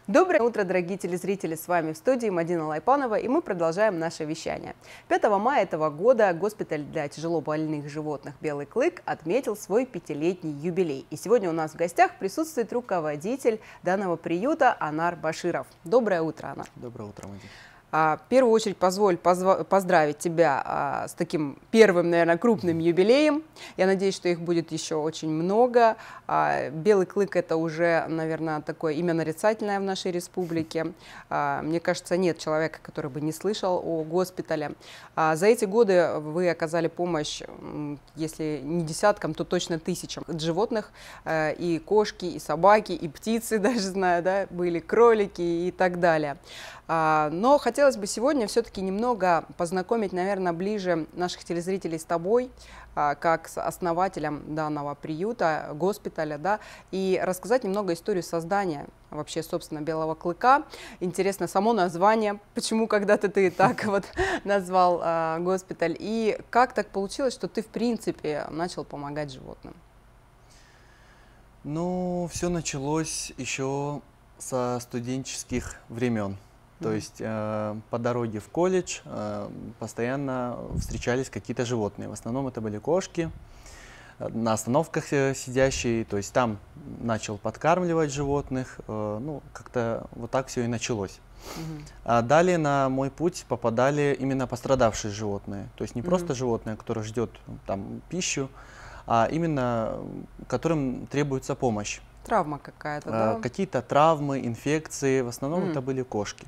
Доброе утро, дорогие телезрители! С вами в студии Мадина Лайпанова, и мы продолжаем наше вещание. 5 мая этого года госпиталь для тяжелобольных животных «Белый клык» отметил свой 5-летний юбилей. И сегодня у нас в гостях присутствует руководитель данного приюта Анар Баширов. Доброе утро, Анар! Доброе утро, Мадина! В первую очередь позволь поздравить тебя с таким первым, наверное, крупным юбилеем. Я надеюсь, что их будет еще очень много. «Белый клык» — это уже, наверное, такое имя нарицательное в нашей республике. Мне кажется, нет человека, который бы не слышал о госпитале. За эти годы вы оказали помощь, если не десяткам, то точно тысячам животных. И кошки, и собаки, и птицы, даже знаю, да, были кролики и так далее. Но хотелось бы сегодня все-таки немного познакомить, наверное, ближе наших телезрителей с тобой, как с основателем данного приюта, госпиталя, да, и рассказать немного историю создания вообще, собственно, «Белого клыка». Интересно само название, почему когда-то ты так вот назвал госпиталь, и как так получилось, что ты, в принципе, начал помогать животным? Ну, все началось еще со студенческих времен. То есть по дороге в колледж постоянно встречались какие-то животные. В основном это были кошки, на остановках сидящие. То есть там начал подкармливать животных. Ну, как-то вот так все и началось. А далее на мой путь попадали именно пострадавшие животные. То есть не просто животное, которое ждет там пищу, а именно которым требуется помощь. Травма какая-то, да? Какие-то травмы, инфекции. В основном это были кошки.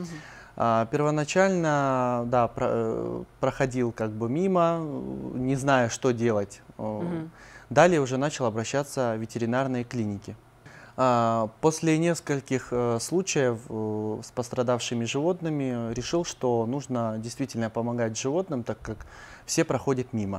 Первоначально, да, проходил как бы мимо, не зная, что делать. Далее уже начал обращаться в ветеринарные клиники. После нескольких случаев с пострадавшими животными решил, что нужно действительно помогать животным, так как все проходят мимо.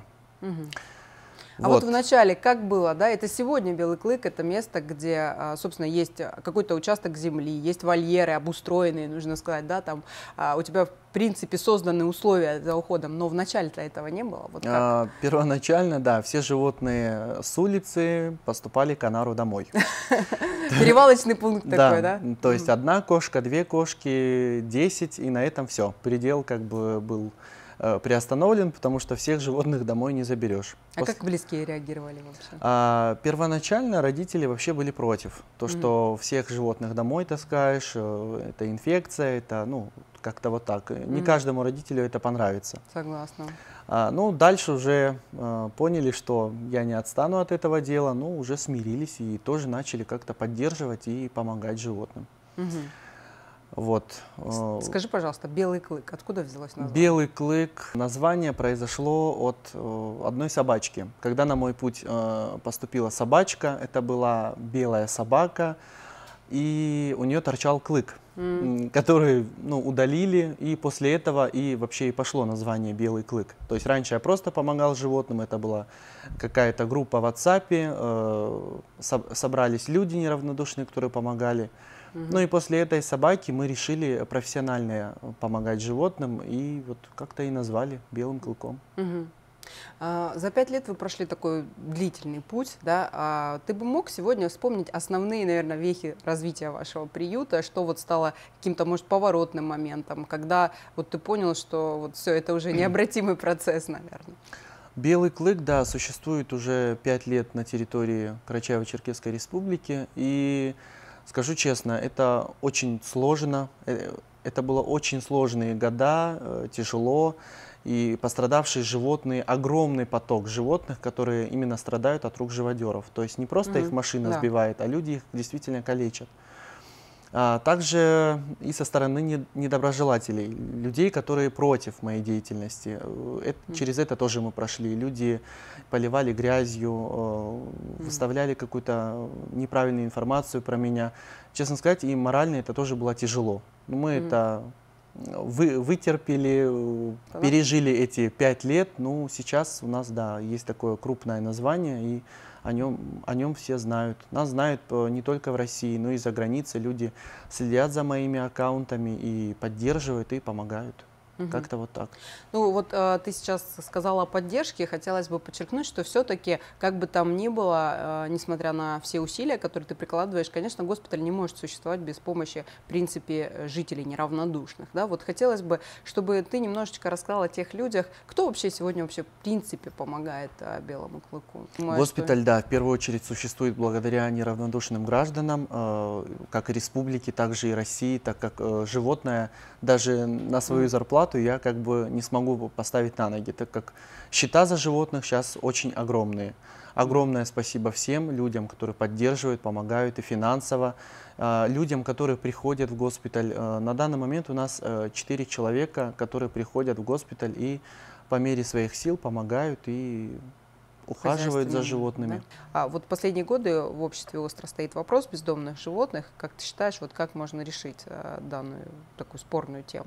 А вот в начале как было, да, это сегодня «Белый клык» — это место, где, собственно, есть какой-то участок земли, есть вольеры обустроенные, нужно сказать, да, там у тебя, в принципе, созданы условия за уходом, но в начале-то этого не было. Вот как? Первоначально, да, все животные с улицы поступали к Анару домой. Перевалочный пункт такой, да? То есть одна кошка, две кошки, 10, и на этом все. Предел как бы был приостановлен, потому что всех животных домой не заберешь. Как близкие реагировали вообще? Первоначально родители вообще были против. То, что всех животных домой таскаешь, это инфекция, это, ну, как-то вот так. Не каждому родителю это понравится. Согласна. Ну, дальше уже поняли, что я не отстану от этого дела, ну, уже смирились и тоже начали как-то поддерживать и помогать животным. Вот. Скажи, пожалуйста, «Белый клык», откуда взялось название? «Белый клык» название произошло от одной собачки. Когда на мой путь поступила собачка, это была белая собака, и у нее торчал клык, который, ну, удалили, и после этого и вообще и пошло название «Белый клык». То есть раньше я просто помогал животным, это была какая-то группа в WhatsApp, собрались люди неравнодушные, которые помогали. Ну и после этой собаки мы решили профессионально помогать животным, и вот как-то и назвали «Белым клыком». За 5 лет вы прошли такой длительный путь, да? Ты бы мог сегодня вспомнить основные, наверное, вехи развития вашего приюта, что вот стало каким-то, может, поворотным моментом, когда вот ты понял, что вот все это уже необратимый процесс, наверное? «Белый клык», да, существует уже 5 лет на территории Карачаево-Черкесской республики, и скажу честно, это очень сложно, это было очень сложные года, тяжело, и пострадавшие животные, огромный поток животных, которые именно страдают от рук живодеров. То есть не просто их машина сбивает, а люди их действительно калечат. Также и со стороны недоброжелателей, людей, которые против моей деятельности. Через это тоже мы прошли. Люди поливали грязью, выставляли какую-то неправильную информацию про меня. Честно сказать, и морально это тоже было тяжело. Но мы это вытерпели, пережили эти 5 лет. Ну, сейчас у нас, да, есть такое крупное название, и о нем все знают. Нас знают не только в России, но и за границей. Люди следят за моими аккаунтами и поддерживают, и помогают. Как-то вот так. Ну вот ты сейчас сказала о поддержке, хотелось бы подчеркнуть, что все-таки, как бы там ни было, несмотря на все усилия, которые ты прикладываешь, конечно, госпиталь не может существовать без помощи, в принципе, жителей неравнодушных. Да? Вот хотелось бы, чтобы ты немножечко рассказала о тех людях, кто вообще сегодня в принципе помогает белому клыку. Госпиталь, да, в первую очередь существует благодаря неравнодушным гражданам, как и республики, так же и России, так как животное даже на свою зарплату я как бы не смогу поставить на ноги, так как счета за животных сейчас очень огромные. Огромное спасибо всем людям, которые поддерживают, помогают и финансово, людям, которые приходят в госпиталь. На данный момент у нас 4 человека, которые приходят в госпиталь и по мере своих сил помогают и ухаживают за животными. Да? А вот последние годы в обществе остро стоит вопрос бездомных животных. Как ты считаешь, вот как можно решить данную такую спорную тему?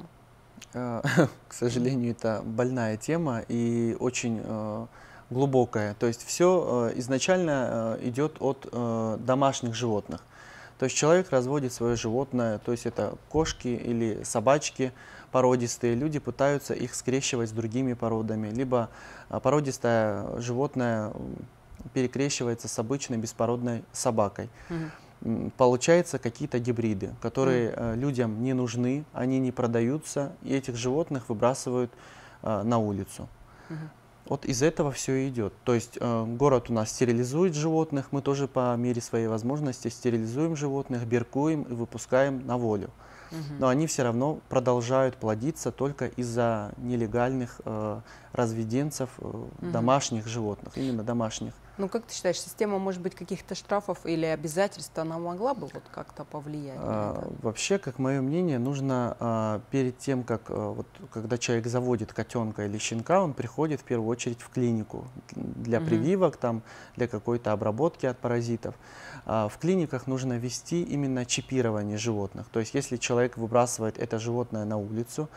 К сожалению, это больная тема и очень глубокая. То есть все изначально идет от домашних животных. То есть человек разводит свое животное, то есть это кошки или собачки породистые, люди пытаются их скрещивать с другими породами, либо породистое животное перекрещивается с обычной беспородной собакой. Получаются какие-то гибриды, которые людям не нужны, они не продаются, и этих животных выбрасывают на улицу. Вот из этого все идет. То есть город у нас стерилизует животных, мы тоже по мере своей возможности стерилизуем животных, беркуем и выпускаем на волю. Но они все равно продолжают плодиться только из-за нелегальных разведенцев домашних животных, именно домашних. Ну, как ты считаешь, система, может быть, каких-то штрафов или обязательств, она могла бы вот как-то повлиять на это? Вообще, как мое мнение, нужно перед тем, как вот, когда человек заводит котенка или щенка, он приходит в первую очередь в клинику для прививок, там, для какой-то обработки от паразитов. В клиниках нужно вести именно чипирование животных. То есть, если человек выбрасывает это животное на улицу,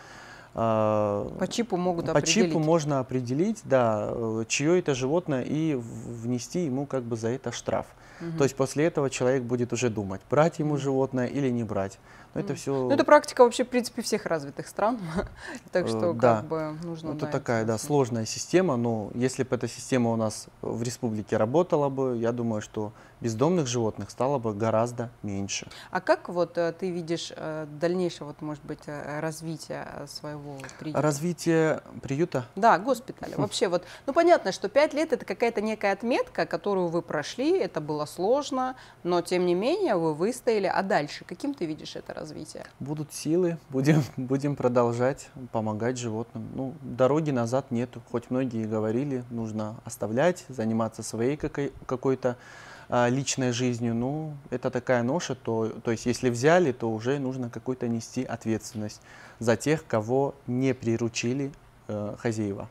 по чипу могут определить. По чипу можно определить, да, чье это животное, и внести ему как бы за это штраф. То есть после этого человек будет уже думать, брать ему животное или не брать. Но это все... Ну, это практика вообще, в принципе, всех развитых стран, так что да. как бы нужно... Это такая, да, сложная система, но если бы эта система у нас в республике работала бы, я думаю, что бездомных животных стало бы гораздо меньше. А как вот ты видишь дальнейшее, вот, может быть, развитие своего приюта? Развитие приюта? Да, госпиталя. Вообще вот, ну понятно, что 5 лет это какая-то некая отметка, которую вы прошли, это было сложно, но тем не менее вы выстояли. А дальше каким ты видишь это развитие? Будут силы, будем продолжать помогать животным. Ну, дороги назад нету, хоть многие говорили, нужно оставлять, заниматься своей какой-то личной жизнью. Ну, это такая ноша, то есть если взяли, то уже нужно какую-то нести ответственность за тех, кого не приручили хозяева.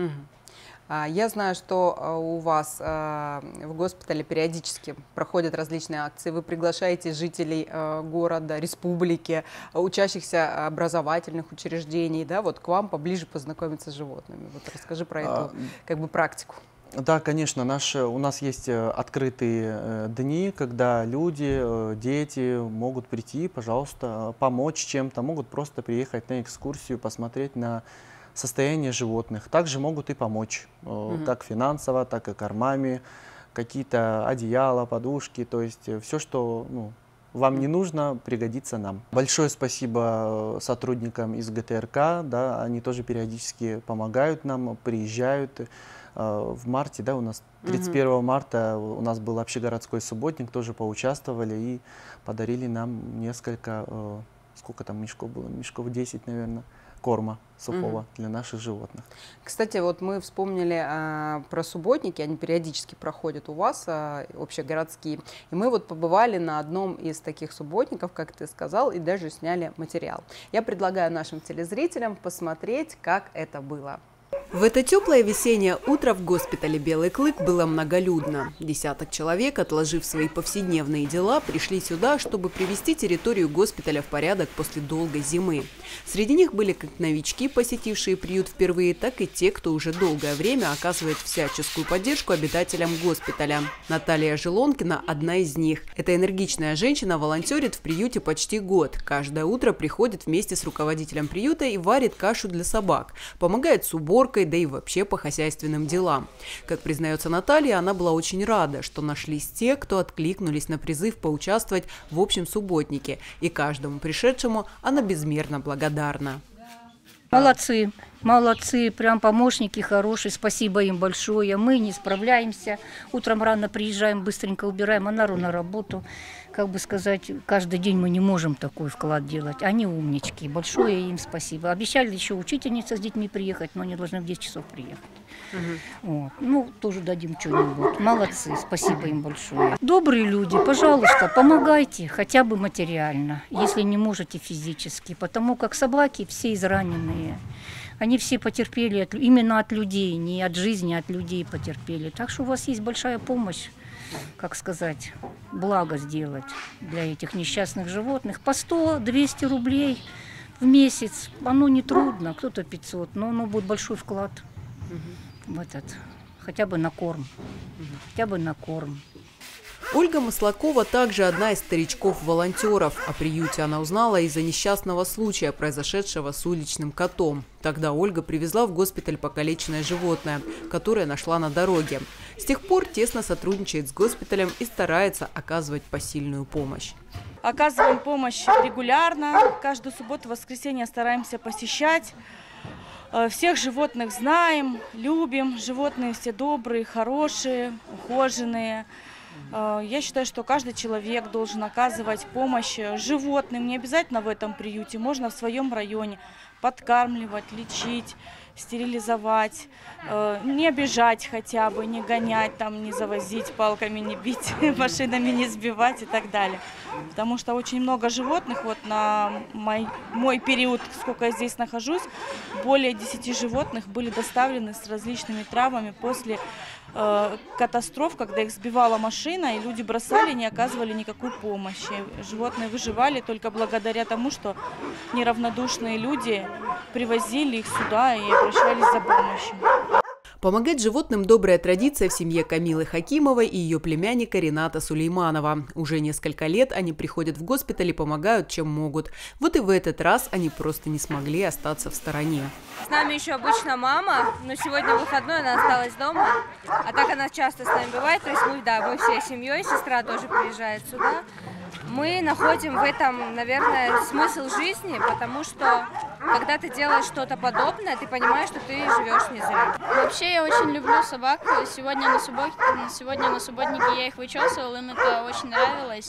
Я знаю, что у вас в госпитале периодически проходят различные акции. Вы приглашаете жителей города, республики, учащихся образовательных учреждений, да, вот к вам поближе познакомиться с животными. Вот расскажи про эту как бы практику. Да, конечно, у нас есть открытые дни, когда люди, дети могут прийти, пожалуйста, помочь чем-то, могут просто приехать на экскурсию, посмотреть на состояние животных. Также могут и помочь, как финансово, так и кормами, какие-то одеяла, подушки, то есть все, что вам не нужно, пригодится нам. Большое спасибо сотрудникам из ГТРК, да, они тоже периодически помогают нам, приезжают. В марте, да, у нас 31 марта у нас был общегородской субботник, тоже поучаствовали и подарили нам несколько, сколько там мешков было, мешков 10, наверное, корма сухого для наших животных. Кстати, вот мы вспомнили про субботники, они периодически проходят у вас, общегородские, и мы вот побывали на одном из таких субботников, как ты сказал, и даже сняли материал. Я предлагаю нашим телезрителям посмотреть, как это было. В это теплое весеннее утро в госпитале «Белый клык» было многолюдно. Десяток человек, отложив свои повседневные дела, пришли сюда, чтобы привести территорию госпиталя в порядок после долгой зимы. Среди них были как новички, посетившие приют впервые, так и те, кто уже долгое время оказывает всяческую поддержку обитателям госпиталя. Наталья Желонкина – одна из них. Эта энергичная женщина волонтерит в приюте почти год. Каждое утро приходит вместе с руководителем приюта и варит кашу для собак. Помогает с уборкой, да и вообще по хозяйственным делам. Как признается Наталья, она была очень рада, что нашлись те, кто откликнулись на призыв поучаствовать в общем субботнике. И каждому пришедшему она безмерно благодарна. Молодцы, молодцы, прям помощники хорошие, спасибо им большое. Мы не справляемся, утром рано приезжаем, быстренько убираем, а народ на работу. Как бы сказать, каждый день мы не можем такой вклад делать. Они умнички, большое им спасибо. Обещали еще учительница с детьми приехать, но они должны в 10 часов приехать. Вот. Ну, тоже дадим что-нибудь. Молодцы, спасибо им большое. Добрые люди, пожалуйста, помогайте, хотя бы материально, если не можете физически, потому как собаки все израненные. Они все потерпели именно от людей, не от жизни, а от людей потерпели. Так что у вас есть большая помощь, как сказать, благо сделать для этих несчастных животных. По 100-200 рублей в месяц, оно не трудно, кто-то 500, но оно будет большой вклад в этот, хотя бы на корм, хотя бы на корм. Ольга Маслакова также одна из старичков-волонтеров. О приюте она узнала из-за несчастного случая, произошедшего с уличным котом. Тогда Ольга привезла в госпиталь покалеченное животное, которое нашла на дороге. С тех пор тесно сотрудничает с госпиталем и старается оказывать посильную помощь. Оказываем помощь регулярно. Каждую субботу, воскресенье стараемся посещать. Всех животных знаем, любим. Животные все добрые, хорошие, ухоженные. Я считаю, что каждый человек должен оказывать помощь животным. Не обязательно в этом приюте, можно в своем районе подкармливать, лечить, стерилизовать, не обижать хотя бы, не гонять, там, не завозить палками, не бить, машинами не сбивать и так далее. Потому что очень много животных, вот на мой период, сколько я здесь нахожусь, более 10 животных были доставлены с различными травмами после катастроф, когда их сбивала машина, и люди бросали, не оказывали никакой помощи. Животные выживали только благодаря тому, что неравнодушные люди привозили их сюда и обращались за помощью. Помогать животным – добрая традиция в семье Камилы Хакимовой и ее племянника Рената Сулейманова. Уже несколько лет они приходят в госпиталь и помогают, чем могут. Вот и в этот раз они просто не смогли остаться в стороне. С нами еще обычно мама, но сегодня выходной, она осталась дома. А так она часто с нами бывает. То есть мы всей семьей, сестра тоже приезжает сюда. Мы находим в этом, наверное, смысл жизни, потому что когда ты делаешь что-то подобное, ты понимаешь, что ты живешь не зря. Вообще я очень люблю собак. Сегодня на субботнике я их вычесывала, им это очень нравилось.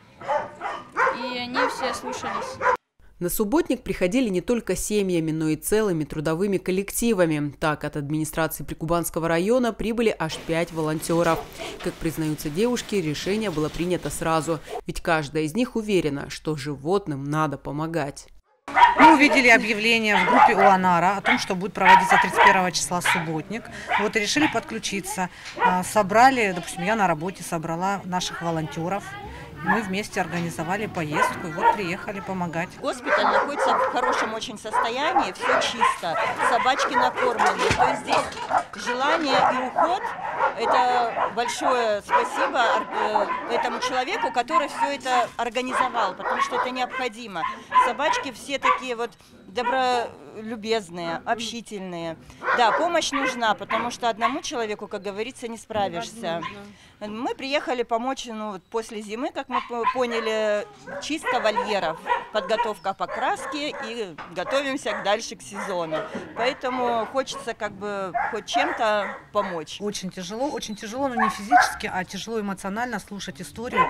И они все слушались. На субботник приходили не только семьями, но и целыми трудовыми коллективами. Так, от администрации Прикубанского района прибыли аж 5 волонтеров. Как признаются девушки, решение было принято сразу. Ведь каждая из них уверена, что животным надо помогать. Мы увидели объявление в группе УАНАРА о том, что будет проводиться 31 числа субботник. Вот и решили подключиться. Собрали, допустим, я на работе собрала наших волонтеров. Мы вместе организовали поездку и вот приехали помогать. Госпиталь находится в хорошем очень состоянии, все чисто, собачки накормлены. То есть здесь желание и уход. Это большое спасибо этому человеку, который все это организовал, потому что это необходимо. Собачки все такие вот добролюбезные, общительные. Да, помощь нужна, потому что одному человеку, как говорится, не справишься. Мы приехали помочь, после зимы, как мы поняли, чистка вольеров, подготовка покраски и готовимся дальше к сезону. Поэтому хочется хоть чем-то помочь. Очень тяжело, но не физически, а тяжело эмоционально слушать историю.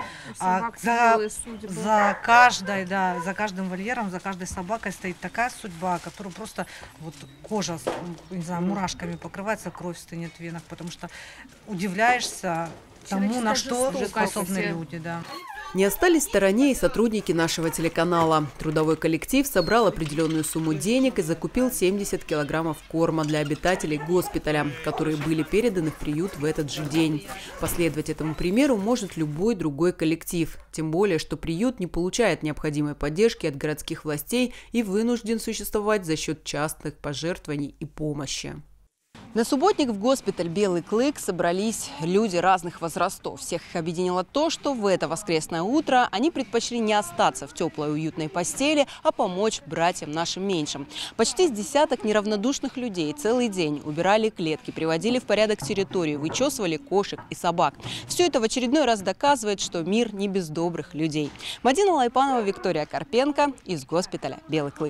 За каждым вольером, за каждой собакой стоит такая судьба, которую просто вот кожа, не знаю, мурашками покрывается, кровь стынет в венах, потому что удивляешься тому, на что способны люди. Да. Не остались в стороне и сотрудники нашего телеканала. Трудовой коллектив собрал определенную сумму денег и закупил 70 килограммов корма для обитателей госпиталя, которые были переданы в приют в этот же день. Последовать этому примеру может любой другой коллектив. Тем более, что приют не получает необходимой поддержки от городских властей и вынужден существовать за счет частных пожертвований и помощи. На субботник в госпиталь «Белый клык» собрались люди разных возрастов. Всех их объединило то, что в это воскресное утро они предпочли не остаться в теплой уютной постели, а помочь братьям нашим меньшим. Почти с десяток неравнодушных людей целый день убирали клетки, приводили в порядок территорию, вычесывали кошек и собак. Все это в очередной раз доказывает, что мир не без добрых людей. Мадина Лайпанова, Виктория Карпенко из госпиталя «Белый клык».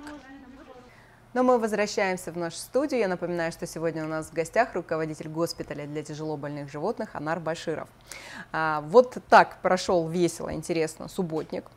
Но мы возвращаемся в нашу студию. Я напоминаю, что сегодня у нас в гостях руководитель госпиталя для тяжелобольных животных Анар Баширов. Вот так прошел весело, интересно субботник.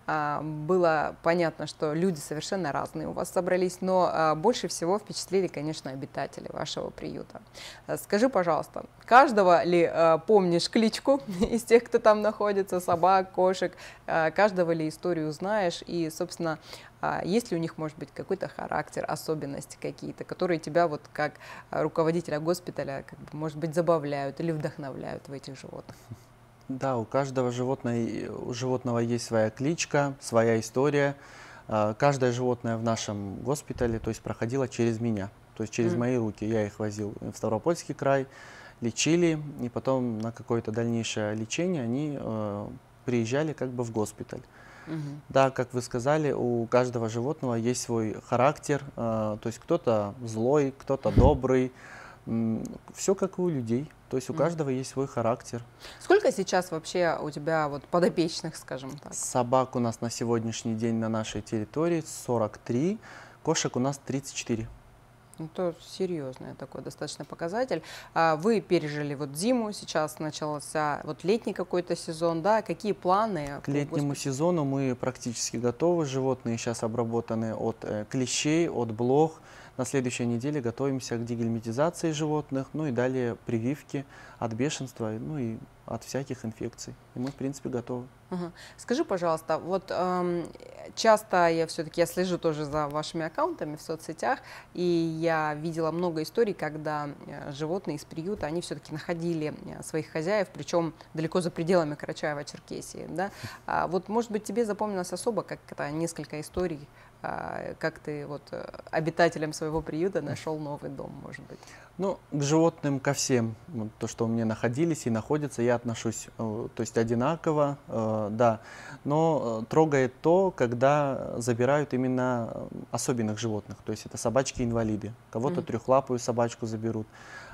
Было понятно, что люди совершенно разные у вас собрались, но больше всего впечатлили, конечно, обитатели вашего приюта. Скажи, пожалуйста, каждого ли помнишь кличку из тех, кто там находится, собак, кошек, каждого ли историю знаешь и, собственно, есть ли у них, может быть, какой-то характер, особенности какие-то, которые тебя вот как руководителя госпиталя, может быть, забавляют или вдохновляют в этих животных? Да, у каждого животного есть своя кличка, своя история. Каждое животное в нашем госпитале, то есть, проходило через меня, то есть через мои руки. Я их возил в Ставропольский край, лечили, и потом на какое-то дальнейшее лечение они приезжали как бы в госпиталь. Да, как вы сказали, у каждого животного есть свой характер, то есть кто-то злой, кто-то добрый, все как и у людей, то есть у каждого есть свой характер. Сколько сейчас вообще у тебя вот подопечных, скажем так? Собак у нас на сегодняшний день на нашей территории 43, кошек у нас 34. Это серьезный такой достаточно показатель. Вы пережили вот зиму, сейчас начался вот летний какой-то сезон, да? Какие планы? К летнему сезону мы практически готовы. Животные сейчас обработаны от клещей, от блох. На следующей неделе готовимся к дегельминтизации животных, ну и далее прививки от бешенства, ну и от всяких инфекций. И мы, в принципе, готовы. Скажи, пожалуйста, вот часто я все-таки слежу тоже за вашими аккаунтами в соцсетях, и я видела много историй, когда животные из приюта, они все-таки находили своих хозяев, причем далеко за пределами Карачаева-Черкесии. Да? Вот, может быть, тебе запомнилось особо как-то несколько историй, как ты вот обитателям своего приюта нашел новый дом, может быть? Ну, к животным, ко всем, то, что у меня находились и находятся, я отношусь, то есть одинаково, да. Но трогает то, когда забирают именно особенных животных, то есть это собачки-инвалиды. Кого-то трехлапую собачку заберут,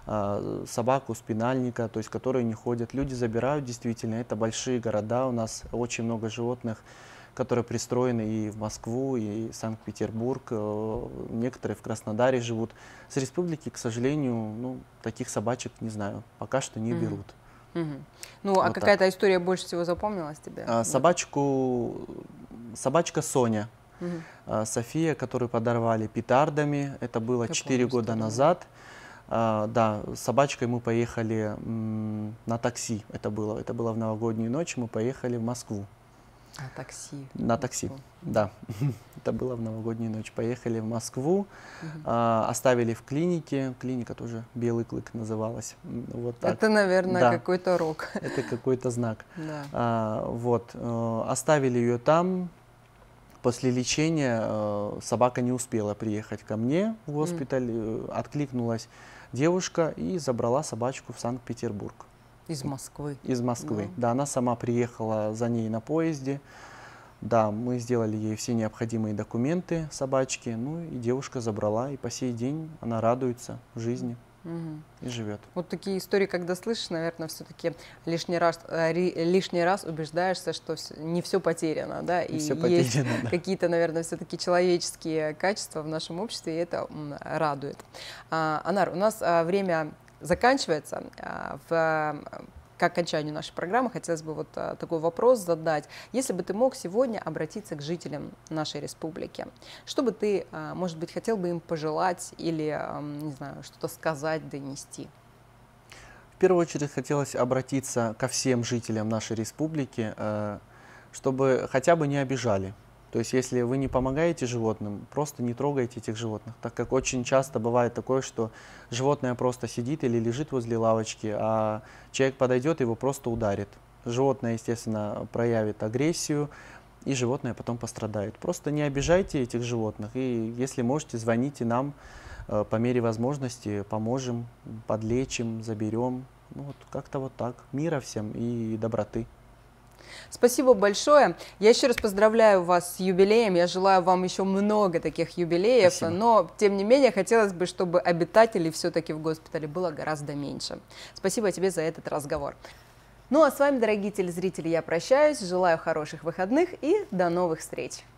собаку спинальника, то есть которые не ходят. Люди забирают, действительно, это большие города, у нас очень много животных, которые пристроены и в Москву, и в Санкт-Петербург, некоторые в Краснодаре живут. С республики, к сожалению, ну, таких собачек, не знаю, пока что не берут. Ну, вот а какая-то история больше всего запомнилась тебе? Собачка Соня, София, которую подорвали петардами, это было 4 года назад. Да, с собачкой мы поехали на такси, это было в новогоднюю ночь, мы поехали в Москву. Такси. На такси, да. Это было в новогоднюю ночь. Поехали в Москву, оставили в клинике. Клиника тоже «Белый клык» называлась. Вот так. Это, наверное, да. Какой-то рок. Это какой-то знак. Да. Вот. Оставили ее там. После лечения собака не успела приехать ко мне в госпиталь. Откликнулась девушка и забрала собачку в Санкт-Петербург. Из Москвы. Из Москвы, да, она сама приехала за ней на поезде, да, мы сделали ей все необходимые документы собачки, ну и девушка забрала, и по сей день она радуется жизни и живет. Вот такие истории, когда слышишь, наверное, все-таки лишний раз убеждаешься, что не все потеряно, да, и есть какие-то, наверное, все-таки человеческие качества в нашем обществе, и это радует. Анар, у нас время заканчивается. К окончанию нашей программы хотелось бы вот такой вопрос задать. Если бы ты мог сегодня обратиться к жителям нашей республики, что бы ты, может быть, хотел бы им пожелать или, не знаю, что-то сказать, донести? В первую очередь хотелось обратиться ко всем жителям нашей республики чтобы хотя бы не обижали. То есть, если вы не помогаете животным, просто не трогайте этих животных, так как очень часто бывает такое, что животное просто сидит или лежит возле лавочки, а человек подойдет и его просто ударит. Животное, естественно, проявит агрессию, и животное потом пострадает. Просто не обижайте этих животных, и если можете, звоните нам, по мере возможности поможем, подлечим, заберем. Ну, вот как-то вот так. Мира всем и доброты. Спасибо большое. Я еще раз поздравляю вас с юбилеем. Я желаю вам еще много таких юбилеев. Спасибо. Но, тем не менее, хотелось бы, чтобы обитателей все-таки в госпитале было гораздо меньше. Спасибо тебе за этот разговор. Ну а с вами, дорогие телезрители, я прощаюсь. Желаю хороших выходных и до новых встреч.